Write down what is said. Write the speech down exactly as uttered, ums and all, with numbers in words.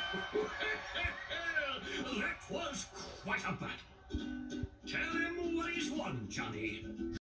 That was quite a battle. Tell him what he's won, Johnny.